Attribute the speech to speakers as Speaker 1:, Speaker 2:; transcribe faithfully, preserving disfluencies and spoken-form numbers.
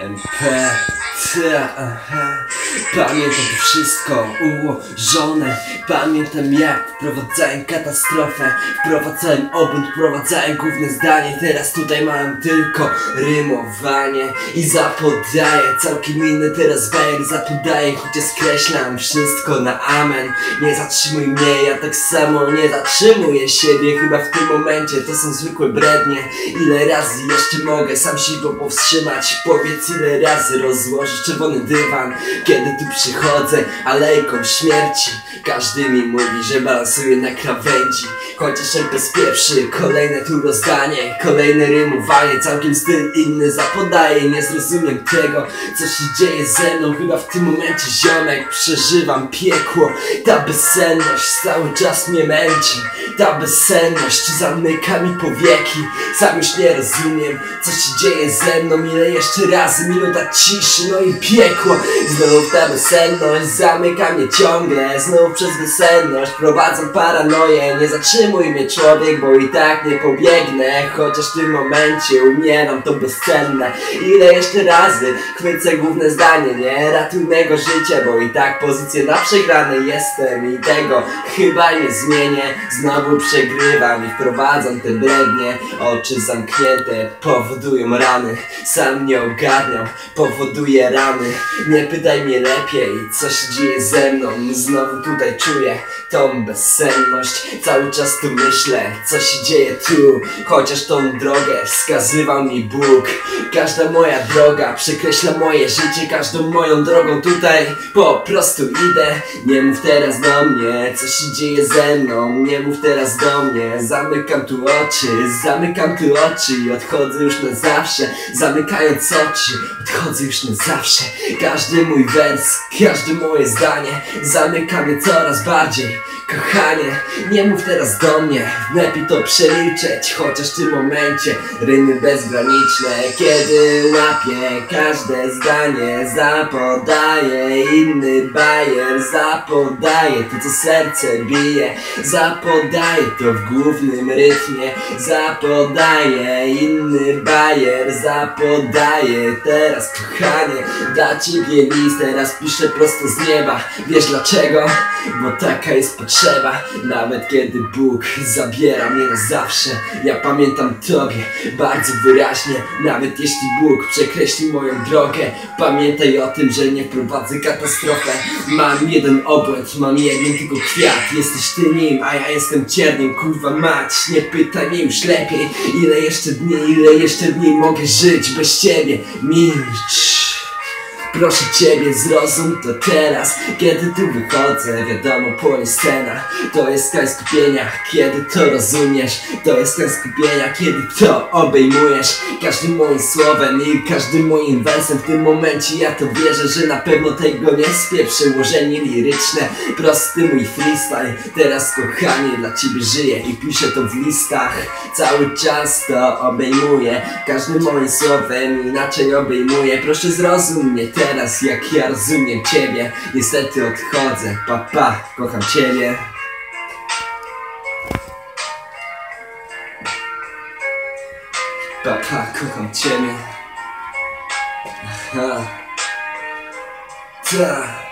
Speaker 1: M P, T, aha. Pamiętam to wszystko ułożone. Pamiętam jak wprowadzałem katastrofę, wprowadzałem obłęd, wprowadzałem główne zdanie. Teraz tutaj mam tylko rymowanie i zapodaję całkiem inny teraz bajer. Zapodaję, chociaż skreślam wszystko na amen. Nie zatrzymuj mnie, ja tak samo nie zatrzymuję siebie. Chyba w tym momencie to są zwykłe brednie. Ile razy jeszcze mogę sam się go powstrzymać? Powiedz, ile razy rozłożysz czerwony dywan, kiedy tu przychodzę alejką śmierci. Każdy mi mówi, że balansuję na krawędzi, chociaż M P spieprzy kolejne tu rozdanie, kolejne rymowanie, całkiem styl inny zapodaję. Nie zrozumiem tego, co się dzieje ze mną. Chyba w tym momencie, ziomek, przeżywam piekło. Ta bezsenność cały czas mnie męczy. Ta bezsenność zamyka mi powieki. Sam już nie rozumiem, co się dzieje ze mną. Ile jeszcze razy minuta ciszy, no i piekło. Znów ta bezsenność zamyka mnie ciągle. Znów przez bezsenność prowadzę paranoję. Nie zatrzymuj mnie, człowiek, bo i tak nie pobiegnę. Chociaż w tym momencie umieram, to bezcenne. Ile jeszcze razy chwycę główne zdanie? Nie ratuj mego życia, bo i tak pozycję na przegranej jestem. I tego chyba nie zmienię. Znowu przegrywam i wprowadzam te brednie. Oczy zamknięte powodują rany. Sam nie ogarniam, powoduje rany. Nie pytaj mnie lepiej, co się dzieje ze mną. Znowu tutaj czuję tą bezsenność. Cały czas tu myślę, co się dzieje tu. Chociaż tą drogę wskazywał mi Bóg. Każda moja droga przekreśla moje życie. Każdą moją drogą tutaj po prostu idę. Nie mów teraz do mnie, co się dzieje ze mną. Nie mów teraz do mnie. Zamykam tu oczy, zamykam tu oczy i odchodzę już na zawsze. Zamykając oczy, odchodzę już na zawsze. Każdy mój wers, każde moje zdanie zamyka mnie coraz bardziej. Kochanie, nie mów teraz do mnie, lepiej to przemilczeć. Chociaż w tym momencie rymy bezgraniczne. Kiedy łapię każde zdanie, zapodaję inny bajer. Zapodaję to, co serce bije. Zapodaję to w głównym rytmie. Zapodaję inny bajer. Zapodaję teraz, kochanie, dla ciebie list. Teraz piszę prosto z nieba. Wiesz dlaczego? Bo taka jest potrzeba. Nawet kiedy Bóg zabiera mnie na zawsze, ja pamiętam Tobie bardzo wyraźnie. Nawet jeśli Bóg przekreśli moją drogę, pamiętaj o tym, że nie wprowadzę katastrofę. Mam jeden obłęd, mam jeden tylko kwiat. Jesteś ty nim, a ja jestem cierniem. Kurwa mać, nie pytaj mnie już lepiej. Ile jeszcze dni, ile jeszcze dni mogę żyć bez ciebie? Milcz. Proszę ciebie, zrozum to teraz. Kiedy tu wychodzę, wiadomo, płonie scena. To jest stan skupienia, kiedy to rozumiesz. To jest stan skupienia, kiedy to obejmujesz. Każdym moim słowem i każdym moim wersem. W tym momencie ja to wierzę, że na pewno tego nie spieprzę. Ułożenie liryczne, prosty mój freestyle. Teraz, kochanie, dla ciebie żyję i piszę to w listach. Cały czas to obejmuję. Każdym moim słowem inaczej obejmuję. Proszę zrozum mnie teraz, jak ja rozumiem ciebie. Niestety odchodzę, papa, pa, kocham ciebie. Papa, pa, kocham ciebie. Aha. Ta.